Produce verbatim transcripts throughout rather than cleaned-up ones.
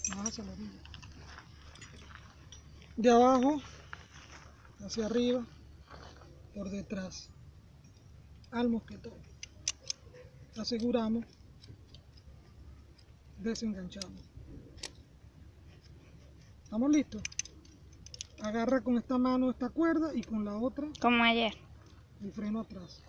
Más hacia la orilla. De abajo hacia arriba, por detrás, al mosquetón. Aseguramos, desenganchamos. ¿Estamos listos? Agarra con esta mano esta cuerda y con la otra Como ayer. el freno atrás.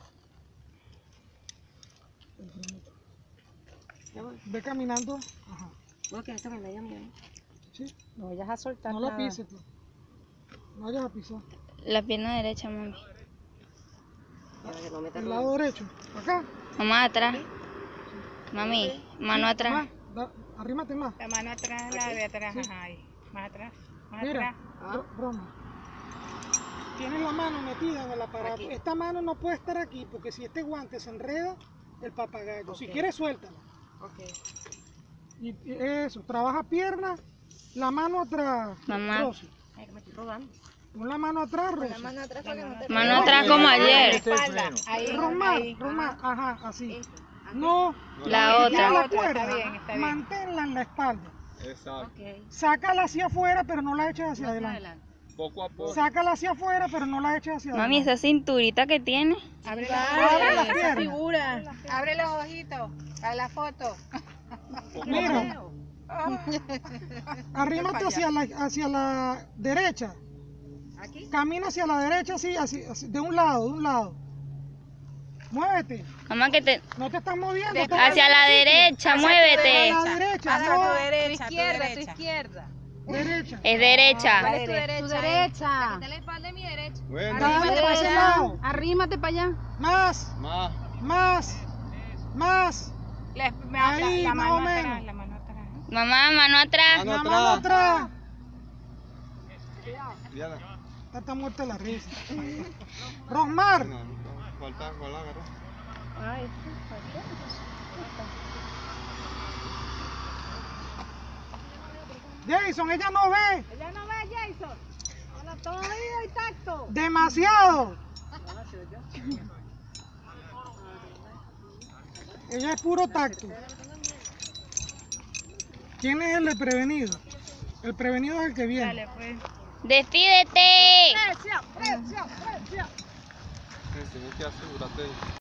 El freno atrás. Ve caminando. Ajá. No, que esto me medio mío. ¿Sí? No vayas a soltar No lo nada. pises, pues. No vayas a pisar. La pierna derecha, mami. Para que no me El lado derecho. Acá. Mamá, atrás. Mami, mano atrás. Más. Da, arrímate más. La mano atrás, la de atrás, Sí. ajá, ahí. Más atrás, más Mira, atrás. Ro- Roma. Tienes la mano metida en el aparato. Aquí. Esta mano no puede estar aquí porque si este guante se enreda, el papagayo. Si Ok. quieres, suéltalo. Ok. Y, y eso, trabaja pierna, la mano atrás. Mamá. Rosy. Ay, que me estoy rodando. Pon la mano atrás, Rosy. La mano atrás para que no te Mano atrás como ayer. espalda. Ahí, Romar, ahí. Romar, ajá, así. No, La si otra. tienes la Está cuerda, bien, está bien. manténla en la espalda. Exacto. Ok. Sácala hacia afuera, pero no la eches hacia adelante. Poco a poco. Sácala hacia afuera, pero no la eches hacia Mami, adelante. esa cinturita que tiene. Abre Abre las los piernas. figura. Abre los ojitos para la foto. Mira, arrímate hacia la, hacia la derecha. Aquí. Camina hacia la derecha, así, así, así, de un lado, de un lado. Muévete. Mamá, que te... No te estás moviendo. De- estás Hacia la derecha, muévete. A la derecha, Hacia no. tu derecha, tu izquierda, tu derecha. izquierda. Derecha. Es derecha. ¿Cuál es tu Tu derecha? derecha. Está la espalda de mi derecha. Bueno, Dale para ese lado. Arrímate para allá. Más, más. más, más. La, me- Ahí, la, la más mano o atrás, menos. la mano atrás. Mamá, mano atrás. Mano La atrás. mano atrás. Diana. Esta está muerta la risa. Rosmar. No, no, falta con la agarra. Ay, Jason, ella no ve. Ella no ve, Jason. Bueno, todo oído y tacto. Demasiado. Ella es puro tacto. ¿Quién es el de prevenido? El prevenido es el que viene. Dale, pues. Despídete. Presión, presión, presión. Tienes que asegurarte.